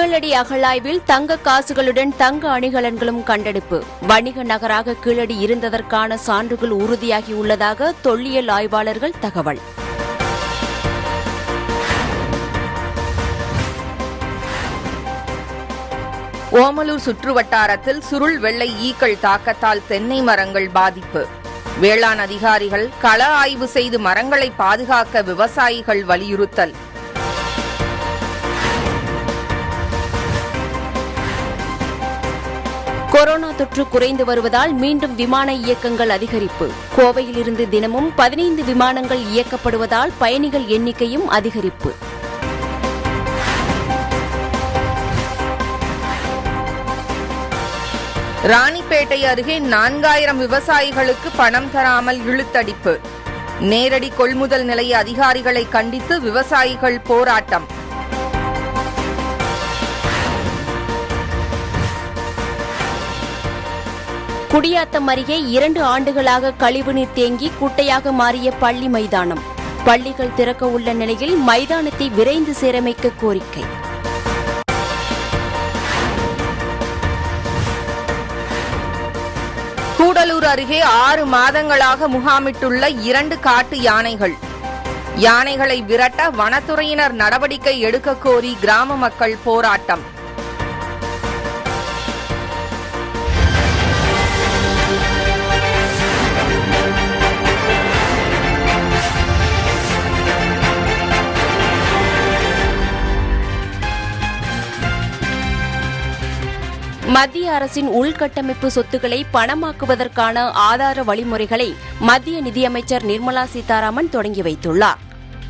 கீழடி அகழாய்வில் தங்க காசுகளுடன் தங்க அணிகலன்களும் கண்டெடுப்பு. வணிக நகராக கீழடி இருந்ததற்கான சான்றுகள் உறுதியாகியுள்ளதாக தொல்லியல் ஆய்வாளர்கள் தகவல். ஓமலூர் சுற்றுவட்டாரத்தில் சுருள் வெள்ளை ஈக்கள் தாக்கத்தால் தென்னை மரங்கள் பாதிப்பு. வேளாண் அதிகாரிகள் கள ஆய்வு செய்து மரங்களை பாதுகாக்க விவசாயிகள் வலியுறுத்தல். கொரோனா தொற்று குறைந்து வருவதால் மீண்டும் விமான இயக்கங்கள் அதிகரிப்பு. கோவையிலிருந்து தினமும் 15 விமானங்கள் இயக்கப்படுவதால் பயணிகள் எண்ணிக்கையும் அதிகரிப்பு. ராணிப்பேட்டை அருகே 4000 விவசாயிகளுக்கு பணம் தராமல் இழுத்தடிப்பு. நேரடி கொள்முதல் நிலைய அதிகாரிகளை கண்டித்து விவசாயிகள் போராட்டம். குடியாத்தம் அருகே 2 ஆண்டுகளாக கழிவுநீர் தேங்கி குட்டையாக மாறிய பள்ளி மைதானம். பள்ளிகள் திறக்க உள்ள நிலையில் மைதானத்தை விரைந்து சீரமைக்க கோரிக்கை. கூடலூர் அருகே 6 மாதங்களாக முகாமிட்டுள்ள 2 காட்டு யானைகள். யானைகளை விரட்ட வனத்துறையினர் நடவடிக்கை எடுக்க கோரி கிராம மக்கள் போராட்டம். மத்திய அரசின் உள்கட்டமைப்பு சொத்துக்களை பணமாக்குவதற்கான ஆதார வழிமுறைகளை மத்திய நிதியமைச்சர் நிர்மலா சீதாராமன் தொடங்கி வைத்துள்ளார்.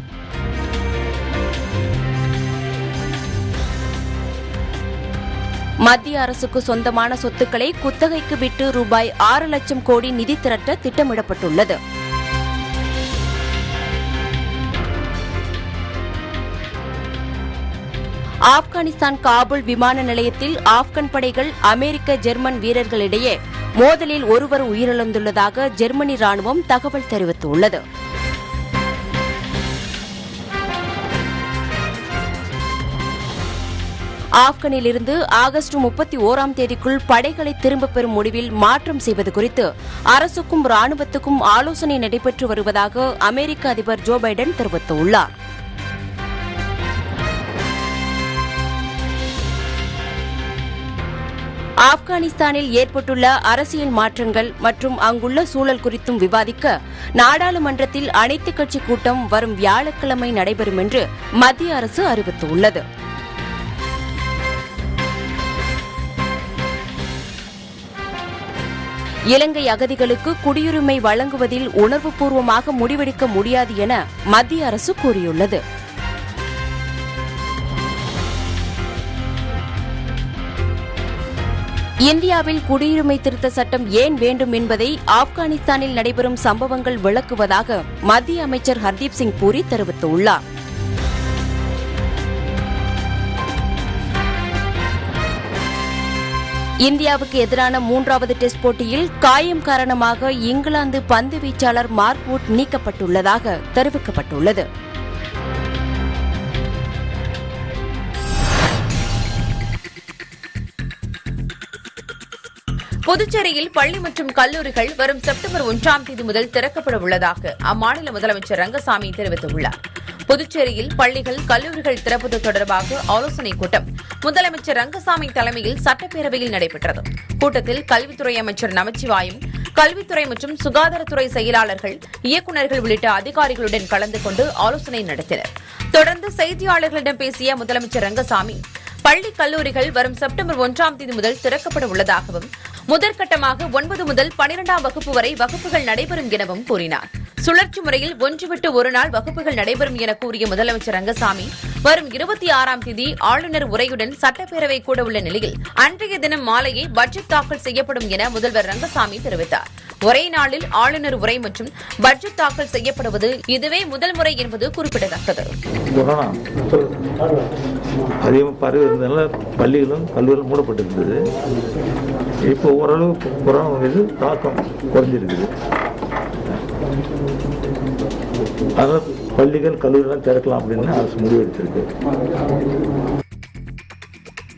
மத்திய அரசுக்கு சொந்தமான சொத்துக்களை குத்தகைக்கு விட்டு ரூபாய் 6 லட்சம் கோடி நிதி திரட்ட திட்டமிடப்பட்டுள்ளது. ஆப்கானிஸ்தான் காபூல் விமான நிலையத்தில் ஆப்கன் படைகள் அமெரிக்க ஜெர்மன் வீரர்களிடையே மோதலில் ஒருவர் உயிரிழந்துள்ளதாக ஜெர்மனி ராணுவம் தகவல் தெரிவித்துள்ளது. ஆப்கனிலிருந்து ஆகஸ்ட் 31ஆம் தேதிக்குள் படைகளை திரும்பப் பெறும் முடிவில் மாற்றம் செய்வது குறித்து அரசுக்கும் ராணுவத்துக்கும் ஆலோசனை நடைபெற்று வருவதாக அமெரிக்க அதிபர் ஜோ பைடன் தெரிவித்துள்ளார். ஆப்கானிஸ்தானில் ஏற்பட்டுள்ள அரசியல் மாற்றங்கள் மற்றும் அங்குள்ள சூழல் குறித்தும் விவாதிக்க நாடாளுமன்றத்தில் அனைத்துக் கட்சி கூட்டம் வரும் வியாழக்கிழமை நடைபெறும் என்று மத்திய அரசு அறிவித்துள்ளது. இலங்கை அகதிகளுக்கு குடியுரிமை வழங்குவதில் உணர்வுபூர்வமாக முடிவெடுக்க முடியாது என மத்திய அரசு கூறியுள்ளது. இந்தியாவில் குடியுரிமை திருத்த சட்டம் ஏன் வேண்டும் என்பதை ஆப்கானிஸ்தானில் நடைபெறும் சம்பவங்கள் விளக்குவதாக மத்திய அமைச்சர் ஹர்தீப் சிங் பூரி தெரிவித்துள்ளார். இந்தியாவுக்கு எதிரான 3வது டெஸ்ட் போட்டியில் காயம் காரணமாக இங்கிலாந்து பந்து வீச்சாளர் மார்க் வுட் நீக்கப்பட்டுள்ளதாக தெரிவிக்கப்பட்டுள்ளது. புதுச்சேரியில் பள்ளி மற்றும் கல்லூரிகள் வரும் செப்டம்பர் 1ஆம் தேதி முதல் திறக்கப்பட உள்ளதாக அம்மாநில முதலமைச்சர் ரங்கசாமி தெரிவித்துள்ளார். புதுச்சேரியில் பள்ளிகள், கல்லூரிகள் திறப்பது தொடர்பாக ஆலோசனைக் கூட்டம் முதலமைச்சர் ரங்கசாமி தலைமையில் சட்டப்பேரவையில் நடைபெற்றது. கூட்டத்தில் கல்வித்துறை அமைச்சர் நமச்சிவாயம், கல்வித்துறை மற்றும் சுகாதாரத்துறை செயலாளர்கள், இயக்குநர்கள் உள்ளிட்ட அதிகாரிகளுடன் கலந்து கொண்டு ஆலோசனை நடத்தினர். தொடர்ந்து செய்தியாளர்களிடம் பேசிய முதலமைச்சர் ரங்கசாமி, பள்ளி, கல்லூரிகள் வரும் செப்டம்பர் 1ஆம் தேதி முதல் திறக்கப்பட உள்ளதாகவும் முதற்கட்டமாக 9 முதல் 12ஆம் வகுப்பு வரை வகுப்புகள் நடைபெறும் எனவும் கூறினார். சுழற்சி முறையில் ஒன்று விட்டு ஒரு நாள் வகுப்புகள் நடைபெறும் என கூறிய முதலமைச்சர் ரங்கசாமி, வரும் 26ஆம் தேதி ஆளுநர் உரையுடன் சட்டப்பேரவை கூட உள்ள நிலையில் அன்றைய தினம் மாலையே பட்ஜெட் தாக்கல் செய்யப்படும் என முதல்வர் ரங்கசாமி தெரிவித்தார். ஒரே நாளில் ஆளுநர் உரை மற்றும் பட்ஜெட் தாக்கல் செய்யப்படுவது இதுவே முதல் முறை என்பது குறிப்பிடத்தக்கது. அதிகமாக பரவி இருந்ததுனால பள்ளிகளும் கல்லூரிகளும் மூடப்பட்டிருந்தது. இப்போ ஓரளவு கொரோனா மீது தாக்கம் குறைஞ்சிருக்குது. அதனால் பள்ளிகள், கல்லூரிலாம் திறக்கலாம் அப்படின்னு அரசு முடிவெடுத்திருக்கு.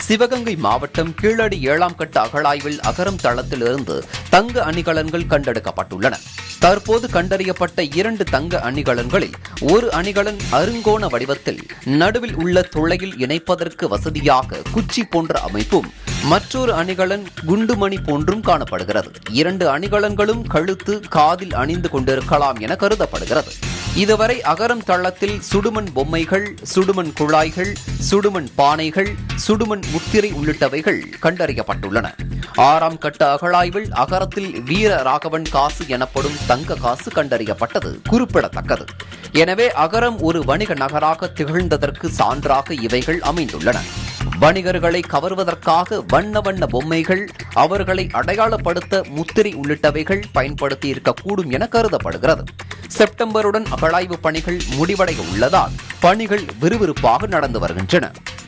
சிவகங்கை மாவட்டம் கீழடி 7ஆம் கட்ட அகழாய்வில் அகரம் தளத்திலிருந்து தங்க அணிகலன்கள் கண்டெடுக்கப்பட்டுள்ளன. தற்போது கண்டறியப்பட்ட 2 தங்க அணிகலன்களில் ஒரு அணிகலன் அருங்கோண வடிவத்தில் நடுவில் உள்ள துளையில் இணைப்பதற்கு வசதியாக குச்சி போன்ற அமைப்பும், மற்றொரு அணிகலன் குண்டுமணி போன்றும் காணப்படுகிறது. 2 அணிகலன்களும் கழுத்து, காதில் அணிந்து கொண்டிருக்கலாம் என கருதப்படுகிறது. இதுவரை அகரம் தளத்தில் சுடுமண் பொம்மைகள், சுடுமண் குழாய்கள், சுடுமண் பானைகள், சுடுமண் முத்திரை உள்ளிட்டவைகள் கண்டறியப்பட்டுள்ளன. 6ஆம் கட்ட அகழாய்வில் அகரத்தில் வீர ராகவன் காசு எனப்படும் தங்க காசு கண்டறியப்பட்டது குறிப்பிடத்தக்கது. எனவே அகரம் ஒரு வணிக நகராக திகழ்ந்ததற்கு சான்றாக இவைகள் அமைந்துள்ளன. வணிகர்களை கவர்வதற்காக வண்ண வண்ண பொம்மைகள், அவர்களை அடையாளப்படுத்த முத்திரை உள்ளிட்டவைகள் பயன்படுத்தி இருக்கக்கூடும் என கருதப்படுகிறது. செப்டம்பருடன் அகழாய்வு பணிகள் முடிவடைய உள்ளதால் பணிகள் விறுவிறுப்பாக நடந்து வருகின்றன.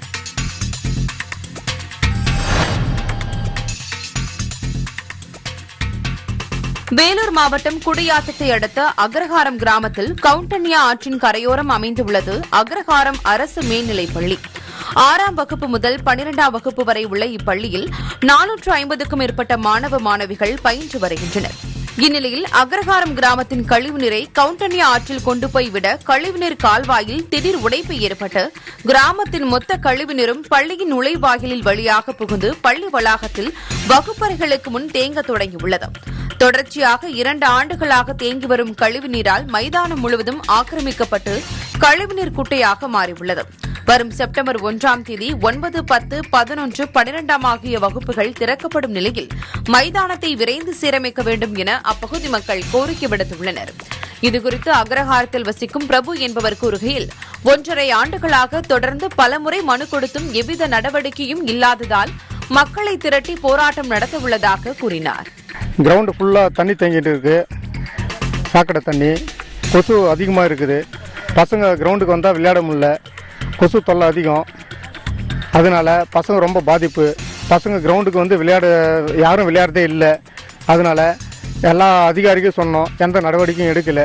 வேலூர் மாவட்டம் குடியாத்தத்தை அடுத்த அக்ரஹாரம் கிராமத்தில் கவுண்டன்யா ஆற்றின் கரையோரம் அமைந்துள்ளது அக்ரஹாரம் அரசு மேல்நிலைப்பள்ளி. 6ஆம் வகுப்பு முதல் 12ஆம் வகுப்பு வரை உள்ள இப்பள்ளியில் 450க்கும் மேற்பட்ட மாணவ மாணவிகள் பயின்று வருகின்றனர். இந்நிலையில் அக்ரஹாரம் கிராமத்தின் கழிவுநீரை கவுண்டன்யா ஆற்றில் கொண்டு போய் விட கழிவுநீர் கால்வாயில் திடீர் உடைப்பு ஏற்பட்டு கிராமத்தின் மொத்த கழிவுநீரும் பள்ளியின் நுழைவாயிலில் வழியாக புகுந்து பள்ளி வளாகத்தில் வகுப்பறைகளுக்கு முன் தேங்க தொடங்கியுள்ளது. தொடர்ச்சியாக 2 ஆண்டுகளாக தேங்கி வரும் கழிவுநீரால் மைதானம் முழுவதும் ஆக்கிரமிக்கப்பட்டு கழிவுநீர் குட்டையாக மாறியுள்ளது. வரும் செப்டம்பர் 1ஆம் தேதி 9, 10, 11, 12 ஆகிய வகுப்புகள் திறக்கப்படும் நிலையில் மைதானத்தை விரைந்து சீரமைக்க வேண்டும் என அப்பகுதி மக்கள் கோரிக்கை விடுத்துள்ளனர். இதுகுறித்து அக்ரஹாரத்தில் வசிக்கும் பிரபு என்பவர் கூறுகையில், 1.5 ஆண்டுகளாக தொடர்ந்து பலமுறை மனு கொடுத்தும் எவ்வித நடவடிக்கையும் இல்லாததால் மக்களை திரட்டி போராட்டம் நடத்த உள்ளதாக கூறினார். கிரவுண்டு ஃபுல்லாக தண்ணி தேங்கிட்டு இருக்கு, சாக்கடை தண்ணி, கொசு அதிகமாக இருக்குது. பசங்க கிரவுண்டுக்கு வந்தால் விளையாட முடியல, கொசு தொல்லை அதிகம். அதனால பசங்க ரொம்ப பாதிப்பு. பசங்க கிரவுண்டுக்கு வந்து யாரும் விளையாடுறதே இல்லை. அதனால எல்லா அதிகாரிக்கும் சொன்னோம், எந்த நடவடிக்கையும் எடுக்கலை.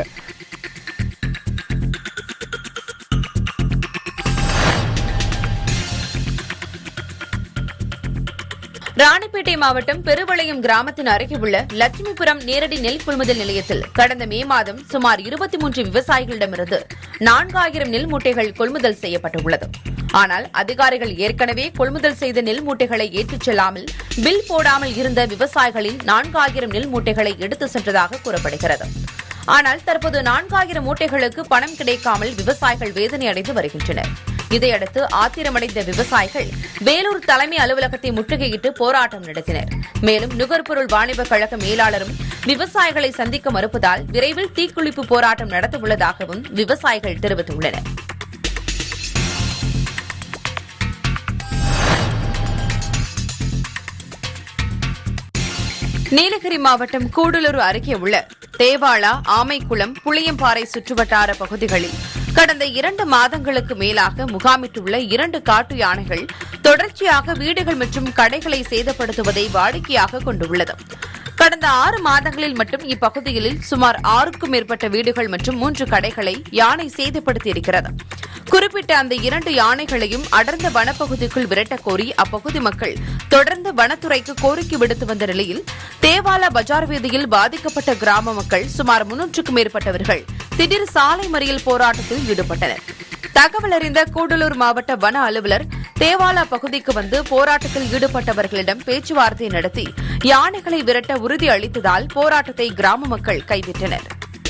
ராணிப்பேட்டை மாவட்டம் பெருவளையம் கிராமத்தின் அருகே உள்ள லட்சுமிபுரம் நேரடி நெல் கொள்முதல் நிலையத்தில் கடந்த மே மாதம் சுமார் 23 விவசாயிகளிடமிருந்து 4000 நெல் மூட்டைகள் கொள்முதல் செய்யப்பட்டுள்ளது. ஆனால் அதிகாரிகள் ஏற்கனவே கொள்முதல் செய்த நெல் மூட்டைகளை ஏற்றிச் செல்லாமல் பில் போடாமல் இருந்த விவசாயிகளின் 4000 நெல் மூட்டைகளை எடுத்துச் சென்றதாக கூறப்படுகிறது. ஆனால் தற்போது 4000 மூட்டைகளுக்கு பணம் கிடைக்காமல் விவசாயிகள் வேதனை அடைந்து வருகின்றனர். இதையடுத்து ஆத்திரமடைந்த விவசாயிகள் வேலூர் தலைமை அலுவலகத்தை முற்றுகையிட்டு போராட்டம் நடத்தினர். மேலும் நுகர்பொருள் வாணிப கழக மேலாளரும் விவசாயிகளை சந்திக்க மறுப்பதால் விரைவில் தீக்குளிப்பு போராட்டம் நடத்தவுள்ளதாகவும் விவசாயிகள் தெரிவித்துள்ளனர். நீலகிரி மாவட்டம் கூடலூர் அருகே உள்ள தேவாளா, ஆமைக்குளம், புளியம்பாறை சுற்றுவட்டார பகுதிகளில் கடந்த 2 மாதங்களுக்கு மேலாக முகாமிட்டுள்ள 2 காட்டு யானைகள் தொடர்ச்சியாக வீடுகள் மற்றும் கடைகளை சேதப்படுத்துவதை வாடிக்கையாக கொண்டுள்ளது. கடந்த 6 மாதங்களில் மட்டும் இப்பகுதியில் சுமார் 6க்கும் மேற்பட்ட வீடுகள் மற்றும் 3 கடைகளை யானை சேதப்படுத்தியிருக்கிறது. குறிப்பிட்ட அந்த 2 யானைகளையும் அடர்ந்த வனப்பகுதிக்குள் விரட்டக் கோரி அப்பகுதி மக்கள் தொடர்ந்து வனத்துறைக்கு கோரிக்கை விடுத்து வந்த நிலையில் தேவாலா பஜார் வீதியில் பாதிக்கப்பட்ட கிராம மக்கள் சுமார் 300க்கும் மேற்பட்டவர்கள் திடீர் சாலை மறியல் போராட்டத்தில் ஈடுபட்டனர். தகவல் அறிந்த கூடலூர் மாவட்ட வன அலுவலர் தேவாலா பகுதிக்கு வந்து போராட்டத்தில் ஈடுபட்டவர்களிடம் பேச்சுவார்த்தை நடத்தி யானைகளை விரட்ட உறுதி அளித்ததால் போராட்டத்தை கிராம மக்கள் கைவிட்டனர்.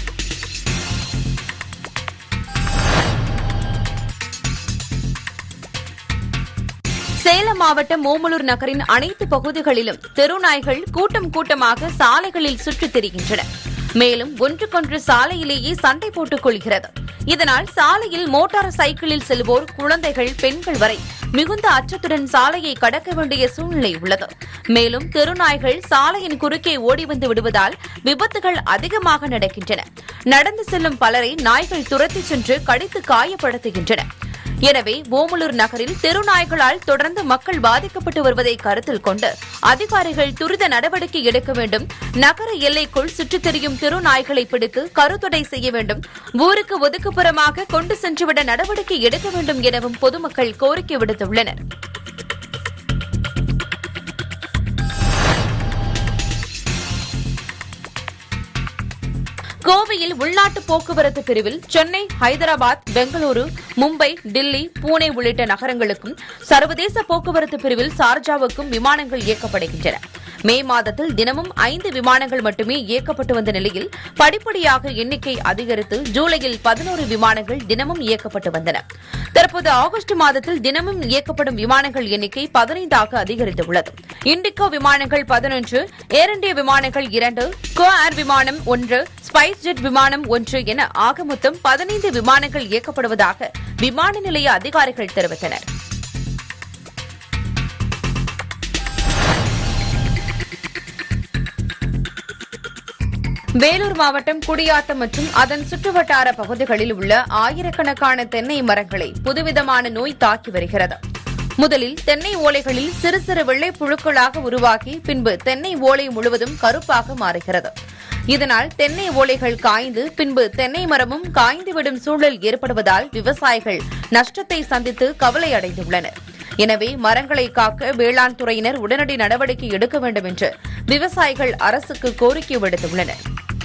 சேலம் மாவட்டம் ஓமலூர் நகரின் அனைத்து பகுதிகளிலும் தெருநாய்கள் கூட்டம் கூட்டமாக சாலைகளில் சுற்றித் திரிகின்றன. மேலும் ஒன்றுக்கொன்று சாலையிலேயே சண்டை போட்டுக் கொள்கிறது. இதனால் சாலையில் மோட்டார் சைக்கிளில் செல்வோர், குழந்தைகள், பெண்கள் வரை மிகுந்த அச்சத்துடன் சாலையை கடக்க வேண்டிய சூழ்நிலை உள்ளது. மேலும் தெருநாய்கள் சாலையின் குறுக்கே ஓடி வந்து விடுவதால் விபத்துகள் அதிகமாக நடக்கின்றன. நடந்து செல்லும் பலரை நாய்கள் துரத்திச் சென்று கடித்து காயப்படுத்துகின்றன. எனவே ஓமலூர் நகரில் தெருநாய்களால் தொடர்ந்து மக்கள் பாதிக்கப்பட்டு வருவதை கருத்தில் கொண்டு அதிகாரிகள் துரித நடவடிக்கை எடுக்க வேண்டும். நகர எல்லைக்குள் சுற்றித் திரியும் தெருநாய்களை பிடித்து கருத்தடை செய்ய வேண்டும். ஊருக்கு ஒதுக்குப்புறமாக கொண்டு சென்றுவிட நடவடிக்கை எடுக்க வேண்டும் எனவும் பொதுமக்கள் கோரிக்கை விடுத்துள்ளனர். கோவையில் உள்நாட்டு போக்குவரத்து பிரிவில் சென்னை, ஹைதராபாத், பெங்களூரு, மும்பை, டில்லி, புனே உள்ளிட்ட நகரங்களுக்கும் சர்வதேச போக்குவரத்து பிரிவில் சார்ஜாவுக்கும் விமானங்கள் இயக்கப்படுகின்றன. மே மாதத்தில் தினமும் 5 விமானங்கள் மட்டுமே இயக்கப்பட்டு வந்த நிலையில் படிப்படியாக எண்ணிக்கை அதிகரித்து ஜூலையில் 11 விமானங்கள் தினமும் இயக்கப்பட்டு வந்தன. தற்போது ஆகஸ்ட் மாதத்தில் தினமும் இயக்கப்படும் விமானங்கள் எண்ணிக்கை 15ஆக அதிகரித்துள்ளது. இண்டிகோ விமானங்கள் 11, ஏர் இண்டியா விமானங்கள் 2, கோ ஏர் விமானம் 1, ஸ்பைஸ் ஜெட் விமானம் 1 என ஆக மொத்தம் 15 விமானங்கள் இயக்கப்படுவதாக விமான நிலைய அதிகாரிகள் தெரிவித்தனர். வேலூர் மாவட்டம் குடியாத்தம் மற்றும் அதன் சுற்றுவட்டார பகுதிகளில் உள்ள ஆயிரக்கணக்கான தென்னை மரங்களை புதுவிதமான நோய் தாக்கி வருகிறது. முதலில் தென்னை ஓலைகளில் சிறு சிறு வெள்ளை புழுக்களாக உருவாகி பின்பு தென்னை ஓலை முழுவதும் கருப்பாக மாறுகிறது. இதனால் தென்னை ஓலைகள் காய்ந்து பின்பு தென்னை மரமும் காய்ந்துவிடும் சூழல் ஏற்படுவதால் விவசாயிகள் நஷ்டத்தை சந்தித்து கவலை அடைந்துள்ளனர். எனவே மரங்களை காக்க வேளாண் துறையினர் உடனடி நடவடிக்கை எடுக்க வேண்டும் என்று விவசாயிகள் அரசுக்கு கோரிக்கை விடுத்துள்ளனர்.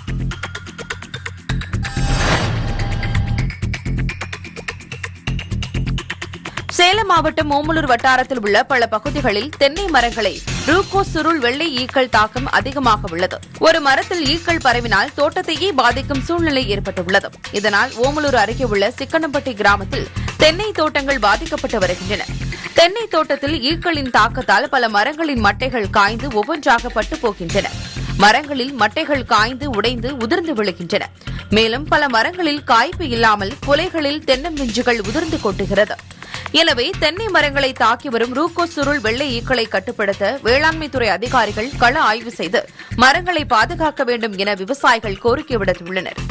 சேலம் மாவட்டம் ஓமலூர் வட்டாரத்தில் உள்ள பல பகுதிகளில் தென்னை மரங்களை ரூகோ சுருள் வெள்ளை ஈக்கள் தாக்கம் அதிகமாக உள்ளது. ஒரு மரத்தில் ஈக்கள் பரவினால் தோட்டத்தையே பாதிக்கும் சூழ்நிலை ஏற்பட்டுள்ளது. இதனால் ஓமலூர் அருகே உள்ள சிக்கனம்பட்டி கிராமத்தில் தென்னை தோட்டங்கள் பாதிக்கப்பட்டு வருகின்றன. தென்னை தோட்டத்தில் ஈக்களின் தாக்கத்தால் பல மரங்களின் மட்டைகள் காய்ந்து ஒவ்வொன்றாக பட்டு போகின்றன. மரங்களில் மட்டைகள் காய்ந்து உடைந்து உதிர்ந்து விழுகின்றன. மேலும் பல மரங்களில் காய்ப்பு இல்லாமல் குலைகளில் தென்னம்பிஞ்சுகள் உதிர்ந்து கொட்டுகிறது. எனவே தென்னை மரங்களை தாக்கி வரும் ரூகோ சுருள் வெள்ளை ஈக்களை கட்டுப்படுத்த வேளாண்மைத்துறை அதிகாரிகள் கள ஆய்வு செய்து மரங்களை பாதுகாக்க வேண்டும் என விவசாயிகள் கோரிக்கை விடுத்துள்ளனர்.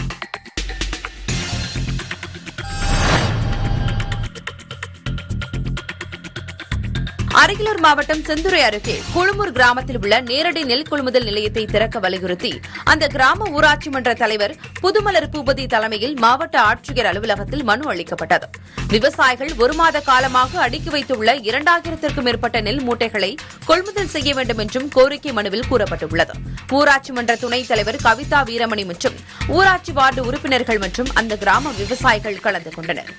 அரியலூர் மாவட்டம் செந்துறை அருகே குழுமூர் கிராமத்தில் உள்ள நேரடி நெல் கொள்முதல் நிலையத்தை திறக்க வலியுறுத்தி அந்த கிராம ஊராட்சி மன்ற தலைவர் புதுமலர் பூபதி தலைமையில் மாவட்ட ஆட்சியர் அலுவலகத்தில் மனு அளிக்கப்பட்டது. விவசாயிகள் 1 மாத காலமாக அடுக்கி வைத்துள்ள 2000த்திற்கும் மேற்பட்ட நெல் மூட்டைகளை கொள்முதல் செய்ய வேண்டும் என்றும் கோரிக்கை மனுவில் கூறப்பட்டுள்ளது. ஊராட்சி மன்ற துணைத் தலைவர் கவிதா வீரமணி மற்றும் ஊராட்சி வார்டு உறுப்பினர்கள் மற்றும் அந்த கிராம விவசாயிகள் கலந்து கொண்டனர்.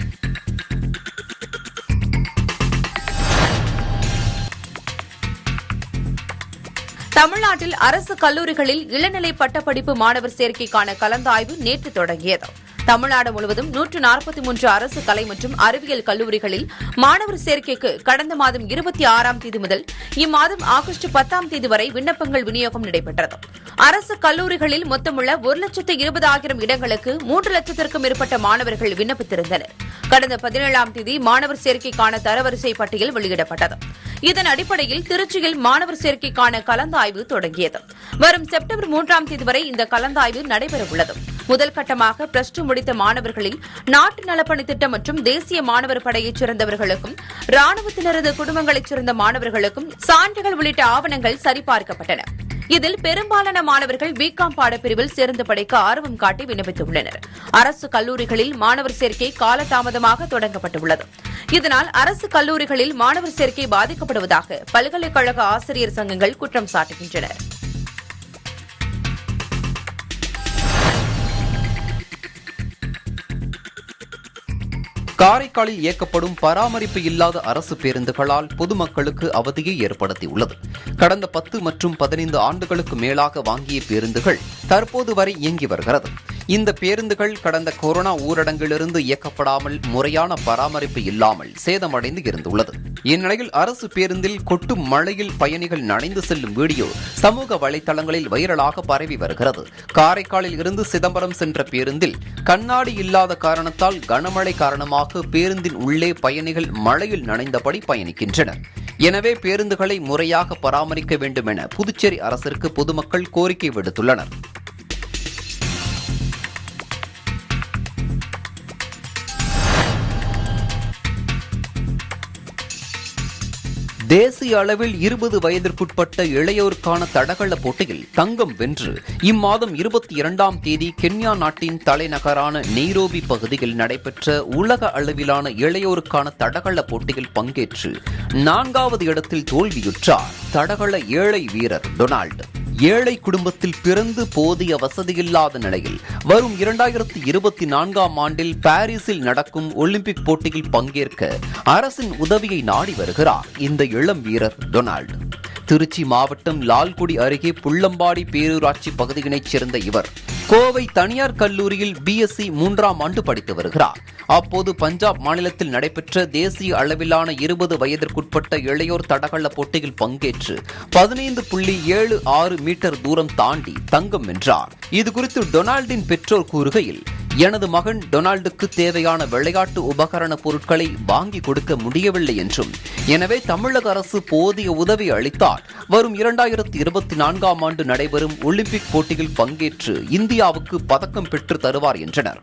தமிழ்நாட்டில் அரசு கல்லூரிகளில் இளநிலை பட்டப்படிப்பு மாணவர் சேர்க்கைக்கான கலந்தாய்வு நேற்று தொடங்கியது. தமிழ்நாடு முழுவதும் 143 அரசு கலை மற்றும் அறிவியல் கல்லூரிகளில் மாணவர் சேர்க்கைக்கு கடந்த மாதம் 26ஆம் தேதி முதல் இம்மாதம் ஆகஸ்ட் 10ஆம் தேதி வரை விண்ணப்பங்கள் விநியோகம் நடைபெற்றது. அரசு கல்லூரிகளில் மொத்தமுள்ள 1,20,000 இடங்களுக்கு 3 லட்சத்திற்கும் மேற்பட்ட மாணவர்கள் விண்ணப்பித்திருந்தனர். கடந்த 17ஆம் தேதி மாணவர் சேர்க்கைக்கான தரவரிசை பட்டியல் வெளியிடப்பட்டது. இதன் அடிப்படையில் திருச்சியில் மாணவர் சேர்க்கைக்கான கலந்தாய்வு தொடங்கியது. வரும் செப்டம்பர் 3ஆம் தேதி வரை இந்த கலந்தாய்வு நடைபெறவுள்ளது. முதல் கட்டமாக பிளஸ் 2 முடித்த மாணவர்களில் நாட்டு நலப்பணி திட்டம் மற்றும் தேசிய மாணவர் படையைச் சேர்ந்தவர்களுக்கும் ராணுவத்தினரது குடும்பங்களைச் சேர்ந்த மாணவர்களுக்கும் சான்றிதழ்கள் உள்ளிட்ட ஆவணங்கள் சரிபார்க்கப்பட்டன. இதில் பெரும்பாலான மாணவர்கள் பிகாம் பாடப்பிரிவில் சேர்ந்து படிக்க ஆர்வம் காட்டி விண்ணப்பித்துள்ளனர். அரசு கல்லூரிகளில் மாணவர் சேர்க்கை காலதாமதமாக தொடங்கப்பட்டுள்ளது. இதனால் அரசு கல்லூரிகளில் மாணவர் சேர்க்கை பாதிக்கப்படுவதாக பல்கலைக்கழக ஆசிரியர் சங்கங்கள் குற்றம் சாட்டுகின்றனர். காரைக்காலில் இயக்கப்படும் பராமரிப்பு இல்லாத அரசு பேருந்துகளால் பொதுமக்களுக்கு அவதியை ஏற்படுத்தியுள்ளது. கடந்த 10 மற்றும் 15 ஆண்டுகளுக்கு மேலாக வாங்கிய பேருந்துகள் தற்போது வரை இயங்கி வருகிறது. இந்த பேருந்துகள் கடந்த கொரோனா ஊரடங்கிலிருந்து இயக்கப்படாமல் முறையான பராமரிப்பு இல்லாமல் சேதமடைந்து இருந்துள்ளது. இந்நிலையில் அரசு பேருந்தில் கொட்டும் மழையில் பயணிகள் நனைந்து செல்லும் வீடியோ சமூக வலைதளங்களில் வைரலாக பரவி வருகிறது. காரைக்காலில் இருந்து சிதம்பரம் சென்ற பேருந்தில் கண்ணாடி இல்லாத காரணத்தால் கனமழை காரணமாக பேருந்தின் உள்ளே பயணிகள் மழையில் நனைந்தபடி பயணிக்கின்றனர். எனவே பேருந்துகளை முறையாக பராமரிக்க வேண்டும் என புதுச்சேரி அரசிற்கு பொதுமக்கள் கோரிக்கை விடுத்துள்ளனர். தேசிய அளவில் 20 வயதிற்குட்பட்ட இளையோருக்கான தடகள போட்டியில் தங்கம் வென்று இம்மாதம் 22ஆம் தேதி கென்யா நாட்டின் தலைநகரான நெய்ரோபி பகுதியில் நடைபெற்ற உலக அளவிலான இளையோருக்கான தடகள போட்டியில் பங்கேற்று 4வது இடத்தில் தோல்வியுற்றார் தடகள ஏழை வீரர் டொனால்டு. ஏழை குடும்பத்தில் பிறந்து போதிய வசதியில்லாத நிலையில் வரும் 2024ஆம் ஆண்டில் பாரிஸில் நடக்கும் ஒலிம்பிக் போட்டியில் பங்கேற்க அரசின் உதவியை நாடி வருகிறார் இந்த இளம் வீரர் டொனால்டு. திருச்சி மாவட்டம் லால்குடி அருகே புள்ளம்பாடி பேரூராட்சி பகுதியினைச் சேர்ந்த இவர் கோவை தனியார் கல்லூரியில் BSc 3ஆம் ஆண்டு படித்து வருகிறார். அப்போது பஞ்சாப் மாநிலத்தில் நடைபெற்ற தேசிய அளவிலான 20 வயதிற்குட்பட்ட இளையோர் தடகள போட்டியில் பங்கேற்று 15.76 மீட்டர் தூரம் தாண்டி தங்கம் வென்றார். இதுகுறித்து டொனால்டின் பெற்றோர் கூறுகையில், எனது மகன் டொனால்டுக்கு தேவையான விளையாட்டு உபகரண பொருட்களை வாங்கி கொடுக்க முடியவில்லை என்றும், எனவே தமிழக அரசு போதிய உதவி அளித்தால் வரும் 2024ஆம் ஆண்டு நடைபெறும் ஒலிம்பிக் போட்டியில் பங்கேற்று இந்தியாவுக்கு பதக்கம் பெற்று தருவார் என்றனர்.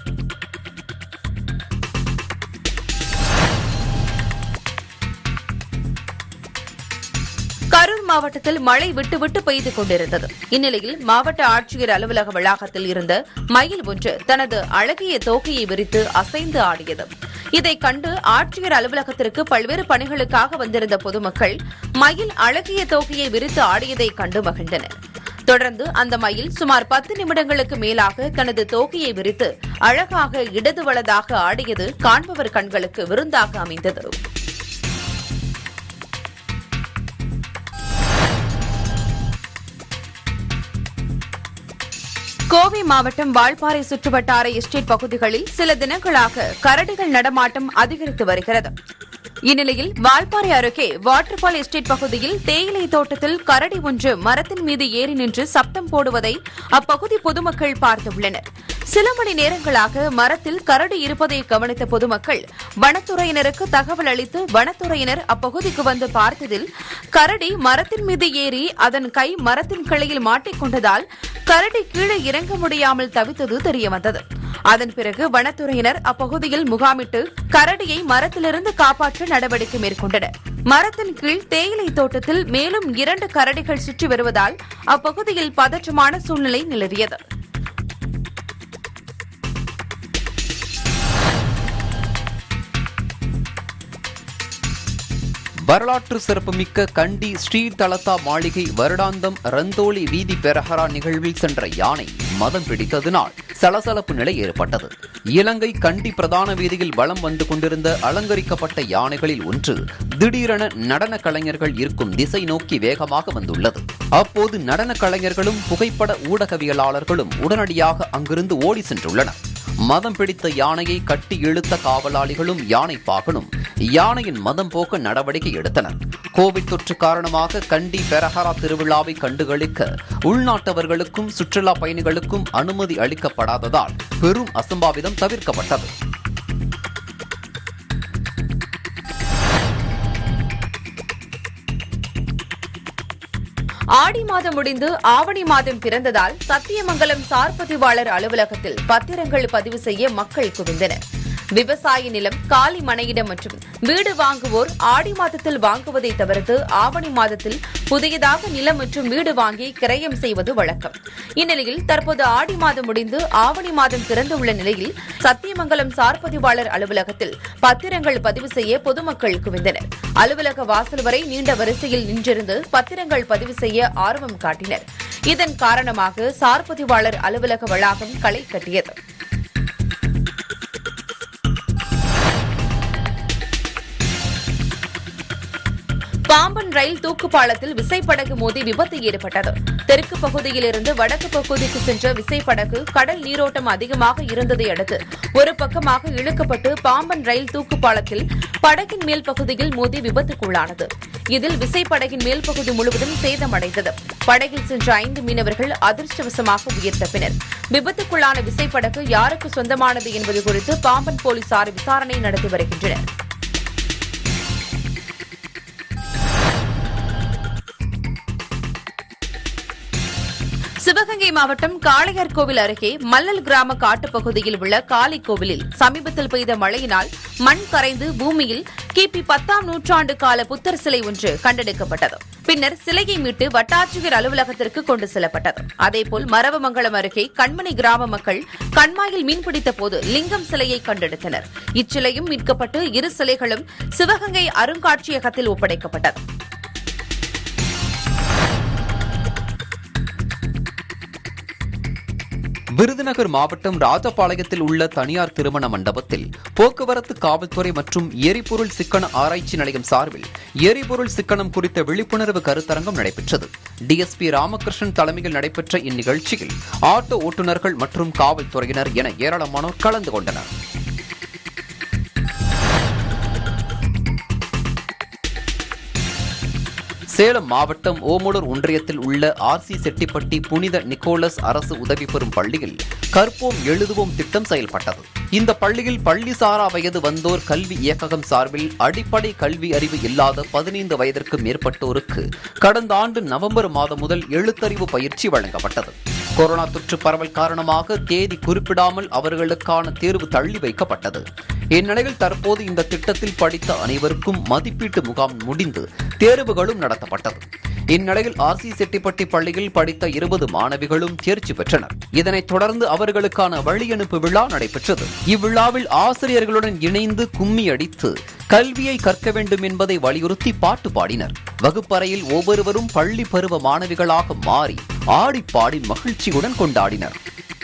கரூர் மாவட்டத்தில் மழை விட்டு பெய்து கொண்டிருந்தது. இந்நிலையில் மாவட்ட ஆட்சியர் அலுவலக வளாகத்தில் இருந்த மயில் ஒன்று தனது அழகிய தோகையை விரித்து அசைந்து ஆடியது. இதைக் கண்டு ஆட்சியர் அலுவலகத்திற்கு பல்வேறு பணிகளுக்காக வந்திருந்த பொதுமக்கள் மயில் அழகிய தோகையை விரித்து ஆடியதைக் கண்டு மகிழ்ந்தனர். தொடர்ந்து அந்த மயில் சுமார் 10 நிமிடங்களுக்கு மேலாக தனது தோகையை விரித்து அழகாக இடது வலதாக ஆடியது காண்பவர் கண்களுக்கு விருந்தாக அமைந்தது. கோவை மாவட்டம் வால்பாறை சுற்றுவட்டார எஸ்டேட் பகுதிகளில் சில தினங்களாக கரடிகள் நடமாட்டம் அதிகரித்து வருகிறது. இந்நிலையில் வால்பாறை அருகே வாட்டர்பால் எஸ்டேட் பகுதியில் தேயிலை தோட்டத்தில் கரடி ஒன்று மரத்தின் மீது ஏறி நின்று சப்தம் போடுவதை அப்பகுதி பொதுமக்கள் பார்த்துள்ளனர். சில மணி நேரங்களாக மரத்தில் கரடி இருப்பதை கவனித்த பொதுமக்கள் வனத்துறையினருக்கு தகவல் அளித்து வனத்துறையினர் அப்பகுதிக்கு வந்து பார்த்ததில் கரடி மரத்தின் மீது ஏறி அதன் கை மரத்தின் கிளையில் மாட்டிக்கொண்டதால் கரடி கீழே இறங்க முடியாமல் தவித்தது தெரியவந்தது. அதன் பிறகு வனத்துறையினர் அப்பகுதியில் முகாமிட்டு கரடியை மரத்திலிருந்து காப்பாற்ற நடவடிக்கை மேற்கொண்டனர். மரத்தின் கீழ் தேயிலை தோட்டத்தில் மேலும் 2 கரடிகள் சுற்றி வருவதால் அப்பகுதியில் பதற்றமான சூழ்நிலை நிலவியது. வரலாற்று சிறப்புமிக்க கண்டி ஸ்ரீ தலதா மாளிகை வருடாந்தம் ரந்தோலி வீதி பெரஹரா நிகழ்வில் சென்ற யானை மதம் பிடித்ததினால் சலசலப்பு நிலை ஏற்பட்டது. இலங்கை கண்டி பிரதான வீதியில் வலம் வந்து கொண்டிருந்த அலங்கரிக்கப்பட்ட யானைகளில் ஒன்று திடீரென நடன கலைஞர்கள் இருக்கும் திசை நோக்கி வேகமாக வந்துள்ளது. அப்போது நடன கலைஞர்களும் புகைப்பட ஊடகவியலாளர்களும் உடனடியாக அங்கிருந்து ஓடி சென்றுள்ளனர். மதம் பிடித்த யானையை கட்டி இழுத்த காவலாளிகளும் யானை பாகனும் யானையின் மதம் போக்க நடவடிக்கை எடுத்தனர். கோவிட் தொற்று காரணமாக கண்டி பெரஹரா திருவிழாவை கண்டுகளிக்க உள்நாட்டவர்களுக்கும் சுற்றுலா பயணிகளுக்கும் அனுமதி அளிக்கப்படாததால் பெரும் அசம்பாவிதம் தவிர்க்கப்பட்டது. ஆடி மாதம் முடிந்து ஆவணி மாதம் பிறந்ததால் சத்தியமங்கலம் சார் பதிவாளர் அலுவலகத்தில் பத்திரங்கள் பதிவு செய்ய மக்கள் குவிந்தனர். விவசாய நிலம், காலி மனையிடம் மற்றும் வீடு வாங்குவோர் ஆடி மாதத்தில் வாங்குவதை தவிர்த்து ஆவணி மாதத்தில் புதியதாக நிலம் மற்றும் வீடு வாங்கி கிரயம் செய்வது வழக்கம். இந்நிலையில் தற்போது ஆடி மாதம் முடிந்து ஆவணி மாதம் பிறந்துள்ள நிலையில் சத்தியமங்கலம் சார் பதிவாளர் அலுவலகத்தில் பத்திரங்கள் பதிவு செய்ய பொதுமக்கள் குவிந்தனர். அலுவலக வாசல் வரை நீண்ட வரிசையில் நின்றிருந்து பத்திரங்கள் பதிவு செய்ய ஆர்வம் காட்டினர். இதன் காரணமாக சார் பதிவாளர் அலுவலக வளாகம் களை கட்டியது. பாம்பன் ரயில் தூக்குப்பாலத்தில் விசைப்படகு மோதி விபத்து ஏற்பட்டது. தெற்கு பகுதியிலிருந்து வடக்கு பகுதிக்கு சென்ற விசைப்படகு கடல் நீரோட்டம் அதிகமாக இருந்ததை அடுத்து ஒரு பக்கமாக இழுக்கப்பட்டு பாம்பன் ரயில் தூக்குப்பாலத்தில் படகின் மேல் பகுதியில் மோதி விபத்துக்குள்ளானது. இதில் விசைப்படகின் மேல் பகுதி முழுவதும் சேதமடைந்தது. படகில் சென்ற 5 மீனவர்கள் அதிர்ஷ்டவசமாக உயிர் தப்பினர். விபத்துக்குள்ளான விசைப்படகு யாருக்கு சொந்தமானது என்பது குறித்து பாம்பன் போலீசார் விசாரணை நடத்தி வருகின்றனர். சிவகங்கை மாவட்டம் காளையார்கோவில் அருகே மல்லல் கிராம காட்டுப்பகுதியில் உள்ள காளி கோவிலில் சமீபத்தில் பெய்த மழையினால் மண் கரைந்து பூமியில் கிபி 10ஆம் நூற்றாண்டு கால புத்தர் சிலை ஒன்று கண்டெடுக்கப்பட்டது. பின்னர் சிலையை மீட்டு வட்டாட்சியர் அலுவலகத்திற்கு கொண்டு செல்லப்பட்டது. அதேபோல் மரவமங்கலம் அருகே கண்மணி கிராம மக்கள் கண்மாயில் மீன்பிடித்த போது லிங்கம் சிலையை கண்டெடுத்தனர். இச்சிலையும் மீட்கப்பட்டு 2 சிலைகளும் சிவகங்கை அருங்காட்சியகத்தில் ஒப்படைக்கப்பட்டது. விருதுநகர் மாவட்டம் ராஜபாளையத்தில் உள்ள தனியார் திருமண மண்டபத்தில் போக்குவரத்து காவல்துறை மற்றும் எரிபொருள் சிக்கன ஆராய்ச்சி நிலையம் சார்பில் எரிபொருள் சிக்கனம் குறித்த விழிப்புணர்வு கருத்தரங்கம் நடைபெற்றது. டிஎஸ்பி ராமகிருஷ்ணன் தலைமையில் நடைபெற்ற இந்நிகழ்ச்சியில் ஆட்டோ ஓட்டுநர்கள் மற்றும் காவல்துறையினர் என ஏராளமானோர் கலந்து கொண்டனர். சேலம் மாவட்டம் ஓமலூர் ஒன்றியத்தில் உள்ள ஆர்சி செட்டிப்பட்டி புனித நிக்கோலஸ் அரசு உதவி பெறும் பள்ளியில் கற்போம் எழுதுவோம் திட்டம் செயல்பட்டது. இந்த பள்ளியில் பள்ளிசாரா வயது வந்தோர் கல்வி இயக்ககம் சார்பில் அடிப்படை கல்வி அறிவு இல்லாத 15 வயதிற்கு மேற்பட்டோருக்கு கடந்த ஆண்டு நவம்பர் மாதம் முதல் எழுத்தறிவு பயிற்சி வழங்கப்பட்டது. கொரோனா தொற்று பரவல் காரணமாக தேதி குறிப்பிடாமல் அவர்களுக்கான தேர்வு தள்ளி வைக்கப்பட்டது. இந்நிலையில் தற்போது இந்த திட்டத்தில் படித்த அனைவருக்கும் மதிப்பீட்டு முகாம் முடிந்து தேர்வுகளும் நடத்தப்பட்டது. இந்நிலையில் ஆர்சி செட்டிப்பட்டி பள்ளியில் படித்த 20 மாணவிகளும் தேர்ச்சி பெற்றனர். இதனைத் தொடர்ந்து அவர்களுக்கான வழியனுப்பு விழா நடைபெற்றது. இவ்விழாவில் ஆசிரியர்களுடன் இணைந்து கும்மி அடித்து கல்வியை கற்க வேண்டும் என்பதை வலியுறுத்தி பாட்டு பாடினர். வகுப்பறையில் ஒவ்வொருவரும் பள்ளி பருவ மாணவிகளாக மாறி ஆடி பாடி மகிழ்ச்சியுடன் கொண்டாடினர்.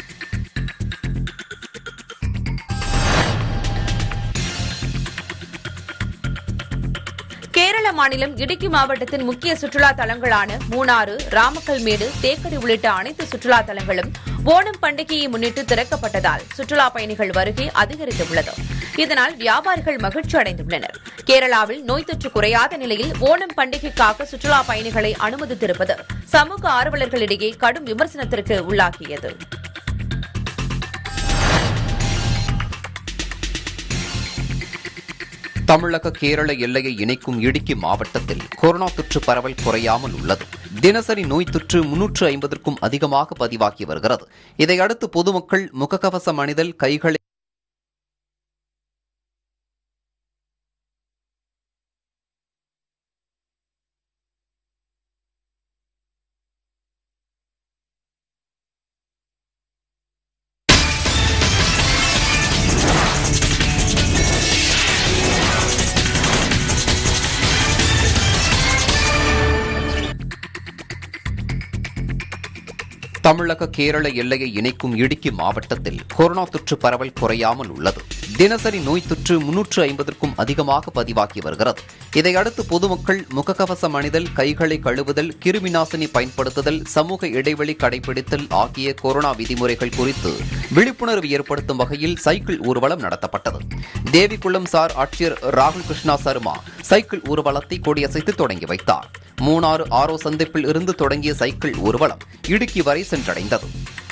கேரள மாநிலம் இடுக்கி மாவட்டத்தின் முக்கிய சுற்றுலா தலங்களான மூணாறு, ராமக்கல்மேடு, தேக்கடி உள்ளிட்ட அனைத்து சுற்றுலா தலங்களும் ஓணம் பண்டிகையை முன்னிட்டு திறக்கப்பட்டதால் சுற்றுலா பயணிகள் வருகை அதிகரித்துள்ளது. இதனால் வியாபாரிகள் மகிழ்ச்சி அடைந்துள்ளனர். கேரளாவில் நோய் தொற்று குறையாத நிலையில் ஓணம் பண்டிகைக்காக சுற்றுலா பயணிகளை அனுமதித்திருப்பது சமூக ஆர்வலர்களிடையே கடும் விமர்சனத்திற்கு உள்ளாகியது. தமிழக கேரள எல்லையை இணைக்கும் இடுக்கி மாவட்டத்தில் கொரோனா தொற்று பரவல் குறையாமல் உள்ளது. தினசரி நோய் தொற்று 350க்கும் அதிகமாக பதிவாகி வருகிறது. இதையடுத்து பொதுமக்கள் முகக்கவசம் அணிதல், கைகளை தமிழக கேரள எல்லையை இணைக்கும் இடுக்கி மாவட்டத்தில் கொரோனா தொற்று பரவல் குறையாமல் உள்ளது. தினசரி நோய் தொற்று 350க்கும் அதிகமாக பதிவாகி வருகிறது. இதையடுத்து பொதுமக்கள் முகக்கவசம் அணிதல், கைகளை கழுவுதல், கிருமிநாசினி பயன்படுத்துதல், சமூக இடைவெளி கடைபிடித்தல் ஆகிய கொரோனா விதிமுறைகள் குறித்து விழிப்புணர்வு ஏற்படுத்தும் வகையில் சைக்கிள் ஊர்வலம் நடத்தப்பட்டது. தேவிக்குளம் சார் ஆட்சியர் ராகுல் கிருஷ்ணா சர்மா சைக்கிள் ஊர்வலத்தை கொடியசைத்து தொடங்கி வைத்தார். மூணாறு ஆரோ சந்திப்பில் இருந்து தொடங்கிய சைக்கிள் ஊர்வலம் இடுக்கி வரை சென்றடைந்தது.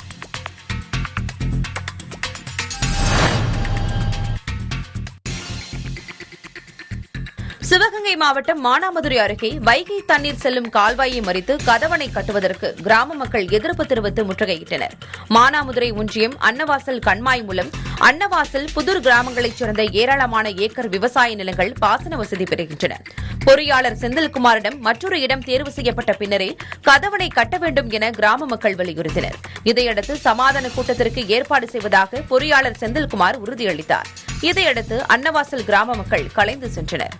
சிவகங்கை மாவட்டம் மானாமதுரை அருகே வைகை தண்ணீர் செல்லும் கால்வாயை மறித்து கதவணை கட்டுவதற்கு கிராம மக்கள் எதிர்ப்பு தெரிவித்து முற்றுகையிட்டனர். மானாமதுரை ஒன்றியம் அன்னவாசல் கண்மாய் மூலம் அன்னவாசல், புதூர் கிராமங்களைச் சேர்ந்த ஏராளமான ஏக்கர் விவசாய நிலங்கள் பாசன வசதி பெறுகின்றன. பொறியாளர் செந்தில்குமாரிடம் மற்றொரு இடம் தேர்வு செய்யப்பட்ட பின்னரே கதவணை கட்ட வேண்டும் என கிராம மக்கள் வலியுறுத்தினர். இதையடுத்து சமாதான கூட்டத்திற்கு ஏற்பாடு செய்வதாக பொறியாளர் செந்தில்குமார் உறுதியளித்தார். இதையடுத்து அன்னவாசல் கிராம மக்கள் கலைந்து சென்றனர்.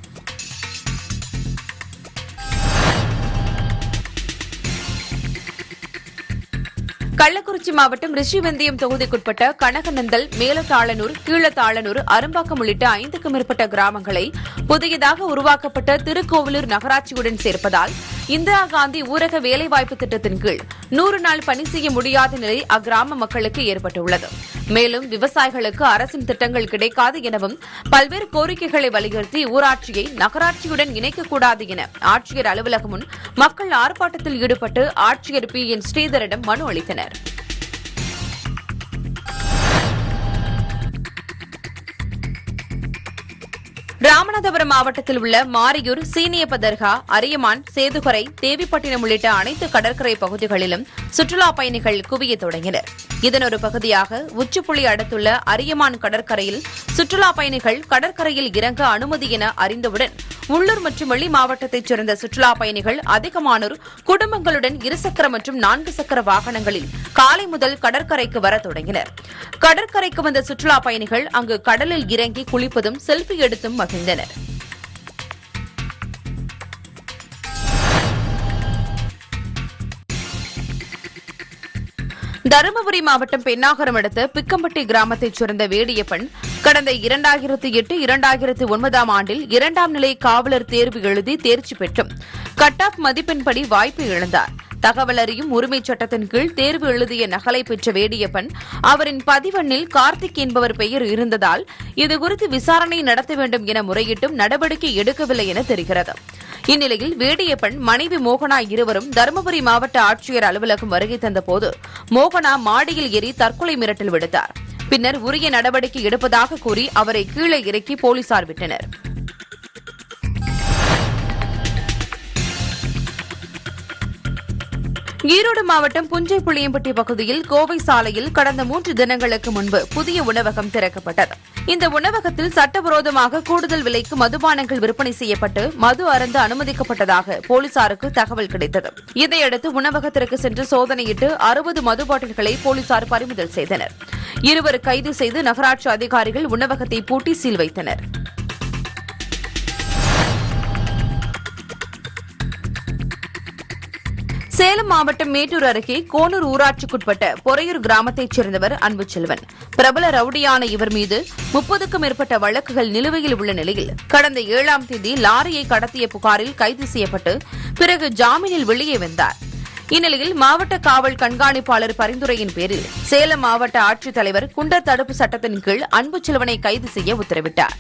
கள்ளக்குறிச்சி மாவட்டம் ரிஷிவந்தியம் தொகுதிக்குட்பட்ட கனகநந்தல், மேலத்தாளனூர், கீழத்தாளனூர், அரும்பாக்கம் உள்ளிட்ட 5க்கும் மேற்பட்ட கிராமங்களை புதியதாக உருவாக்கப்பட்ட திருக்கோவிலூர் நகராட்சியுடன் சேர்ப்பதால் இந்திரா காந்தி ஊரக வேலைவாய்ப்பு திட்டத்தின் கீழ் 100 நாள் பணி செய்ய முடியாத நிலை அக்கிராம மக்களுக்கு ஏற்பட்டுள்ளது. மேலும் விவசாயிகளுக்கு அரசின் திட்டங்கள் கிடைக்காது எனவும் பல்வேறு கோரிக்கைகளை வலியுறுத்தி ஊராட்சியை நகராட்சியுடன் இணைக்கக்கூடாது என ஆட்சியர் அலுவலகம் முன் மக்கள் ஆர்ப்பாட்டத்தில் ஈடுபட்டு ஆட்சியர் பி.என். ஸ்ரீதரிடம் மனு அளித்தனர். ராமநாதபுரம் மாவட்டத்தில் உள்ள மாரியூர், சீனியப்ப தர்கா, அரியமான், சேதுகரை, தேவிப்பட்டினம் உள்ளிட்ட அனைத்து கடற்கரை பகுதிகளிலும் சுற்றுலா பயணிகள் குவிய தொடங்கினர். இதன் ஒரு பகுதியாக உச்சிப்புள்ளி அடுத்துள்ள அரியமான் கடற்கரையில் சுற்றுலா பயணிகள் கடற்கரையில் இறங்க அனுமதி என அறிந்தவுடன் உள்ளூர் மற்றும் வெளி மாவட்டத்தைச் சேர்ந்த சுற்றுலா பயணிகள் அதிகமானோர் குடும்பங்களுடன் 2 சக்கர மற்றும் 4 சக்கர வாகனங்களில் காலை முதல் கடற்கரைக்கு வர தொடங்கினர். கடற்கரைக்கு வந்த சுற்றுலா பயணிகள் அங்கு கடலில் இறங்கி குளிப்பதும் செல்ஃபி எடுத்தும் மகிழ்ந்தனர். தருமபுரி மாவட்டம் பென்னாகரம் அடுத்த பிக்கம்பட்டி கிராமத்தைச் சேர்ந்த வேடியப்பன் கடந்த 2008-2009 ஆண்டில் 2ஆம் நிலை காவலர் தேர்வு எழுதி தேர்ச்சி பெற்றும் கட் ஆஃப் மதிப்பெண்படி வாய்ப்பு இழந்தார். தகவல் அறியும் உரிமைச் சட்டத்தின் கீழ் தேர்வு எழுதிய நகலை பெற்ற வேடியப்பன் அவரின் பதிவெண்ணில் கார்த்திக் என்பவர் பெயர் இருந்ததால் இதுகுறித்து விசாரணை நடத்த வேண்டும் என முறையிட்டும் நடவடிக்கை எடுக்கவில்லை என தெரிகிறது. இந்நிலையில் வேடியப்பன் மனைவி மோகனா இருவரும் தருமபுரி மாவட்ட ஆட்சியர் அலுவலகம் வருகை தந்தபோது மோகனா மாடியில் ஏறி தற்கொலை மிரட்டல் விடுத்தார். பின்னர் உரிய நடவடிக்கை எடுப்பதாக கூறி அவரை கீழே இறக்கி போலீசார் விட்டனர். ஈரோடு மாவட்டம் புஞ்சை புளியம்பட்டி பகுதியில் கோவை சாலையில் கடந்த 3 தினங்களுக்கு முன்பு புதிய உணவகம் திறக்கப்பட்டது. இந்த உணவகத்தில் சட்டவிரோதமாக கூடுதல் விலைக்கு மதுபானங்கள் விற்பனை செய்யப்பட்டு மது அருந்த அனுமதிக்கப்பட்டதாக போலீசாருக்கு தகவல் கிடைத்தது. இதையடுத்து உணவகத்திற்கு சென்று சோதனையிட்டு 60 மது பாட்டில்களை போலீசார் பறிமுதல் செய்தனர். 2 கைது செய்து நகராட்சி அதிகாரிகள் உணவகத்தை பூட்டி சீல் வைத்தனர். சேலம் மாவட்டம் மேட்டூர் அருகே கோனூர் ஊராட்சிக்குட்பட்ட பொறையூர் கிராமத்தைச் சேர்ந்தவர் அன்புச்செல்வன். பிரபல ரவுடியான இவர் மீது 30க்கும் மேற்பட்ட வழக்குகள் நிலுவையில் உள்ள நிலையில் கடந்த 7ஆம் தேதி லாரியை கடத்திய புகாரில் கைது செய்யப்பட்டு பிறகு ஜாமீனில் வெளியே வந்தார். இந்நிலையில் மாவட்ட காவல் கண்காணிப்பாளர் பரிந்துரையின் பேரில் சேலம் மாவட்ட ஆட்சித்தலைவர் குண்டர் தடுப்பு சட்டத்தின் கீழ் அன்புச்செல்வனை கைது செய்ய உத்தரவிட்டார்.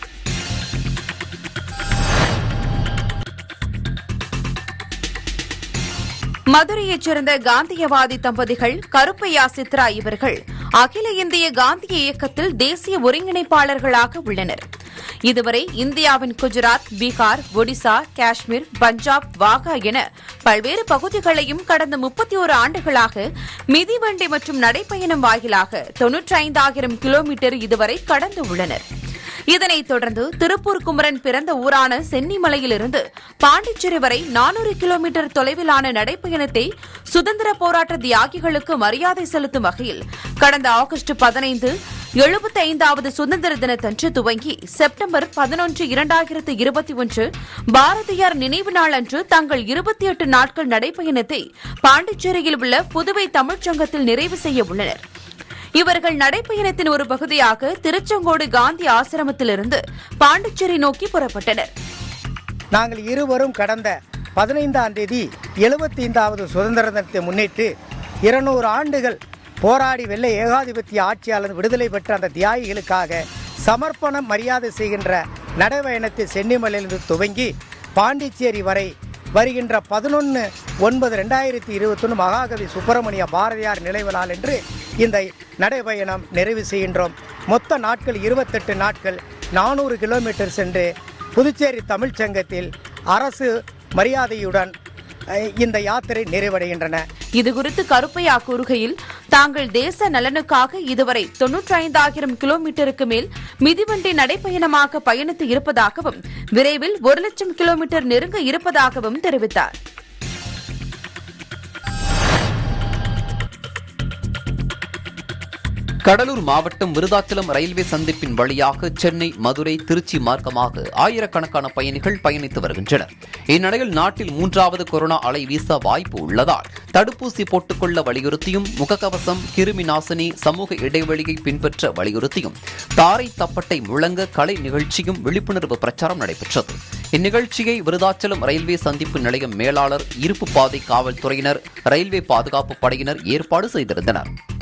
மதுரையைச் சேர்ந்த காந்தியவாதி தம்பதிகள் கருப்பையா சித்ரா இவர்கள் அகில இந்திய காந்திய இயக்கத்தில் தேசிய ஒருங்கிணைப்பாளர்களாக உள்ளனர். இதுவரை இந்தியாவின் குஜராத், பீகார், ஒடிசா, காஷ்மீர், பஞ்சாப், வாகா என பல்வேறு பகுதிகளையும் கடந்த 31 ஆண்டுகளாக மிதிவண்டி மற்றும் நடைப்பயணம் வாயிலாக 95,000 கிலோமீட்டர் இதுவரை கடந்து உள்ளனர். இதனைத் தொடர்ந்து திருப்பூர் குமரன் பிறந்த ஊரான சென்னிமலையிலிருந்து பாண்டிச்சேரி வரை 400 கிலோமீட்டர் தொலைவிலான நடைப்பயணத்தை சுதந்திர போராட்ட தியாகிகளுக்கு மரியாதை செலுத்தும் வகையில் கடந்த ஆகஸ்ட் 15 75வது சுதந்திர தினத்தன்று துவங்கி செப்டம்பர் 11, 2021 பாரதியார் நினைவு நாள் அன்று தங்கள் 28 நாட்கள் நடைப்பயணத்தை பாண்டிச்சேரியில் உள்ள புதுவை தமிழ்ச்சங்கத்தில் நிறைவு செய்ய உள்ளனர். இவர்கள் நடைப்பயணத்தின் ஒரு பகுதியாக திருச்செங்கோடு காந்தி ஆசிரமத்திலிருந்து பாண்டிச்சேரி நோக்கி புறப்பட்டனர். நாங்கள் இருவரும் கடந்த 15ஆம் தேதி 75வது சுதந்திர தினத்தை முன்னிட்டு 200 ஆண்டுகள் போராடி வெள்ளை ஏகாதிபத்திய ஆட்சியாளர் விடுதலை பெற்ற அந்த தியாகிகளுக்காக சமர்ப்பணம் மரியாதை செய்கின்ற நடைபயணத்தை சென்னிமலையிலிருந்து துவங்கி பாண்டிச்சேரி வரை வருகின்ற 11/9/2021 மகாகவி சுப்பிரமணிய பாரதியார் நினைவு நாள் என்று இந்த நடைபயணம் நிறைவு செய்கின்றோம். மொத்த நாட்கள் 28 நாட்கள் 400 கிலோமீட்டர் சென்று புதுச்சேரி தமிழ்ச்சங்கத்தில் அரசு மரியாதையுடன் இந்த யாத்திரை நிறைவடைகின்றன. இதுகுறித்து கருப்பையா கூறுகையில், தாங்கள் தேச நலனுக்காக இதுவரை 95,000 கிலோமீட்டருக்கு மேல் மிதிவண்டி நடைப்பயணமாக பயணித்து இருப்பதாகவும் விரைவில் 1,00,000 கிலோமீட்டர் நெருங்க இருப்பதாகவும் தெரிவித்தார். கடலூர் மாவட்டம் விருதாச்சலம் ரயில்வே சந்திப்பின் வழியாக சென்னை, மதுரை, திருச்சி மார்க்கமாக ஆயிரக்கணக்கான பயணிகள் பயணித்து வருகின்றனர். இந்நிலையில் நாட்டில் 3வது கொரோனா அலை வீச வாய்ப்பு உள்ளதால் தடுப்பூசி போட்டுக்கொள்ள வலியுறுத்தியும், முகக்கவசம், கிருமி நாசினி, சமூக இடைவெளியை பின்பற்ற வலியுறுத்தியும் தாரை தப்பட்டை முழங்க கலை நிகழ்ச்சியும் விழிப்புணர்வு பிரச்சாரம் நடைபெற்றது. இந்நிகழ்ச்சியை விருதாச்சலம் ரயில்வே சந்திப்பு நிலையம் மேலாளர், இருப்பு பாதை காவல்துறையினர், ரயில்வே பாதுகாப்பு படையினர் ஏற்பாடு செய்திருந்தனர்.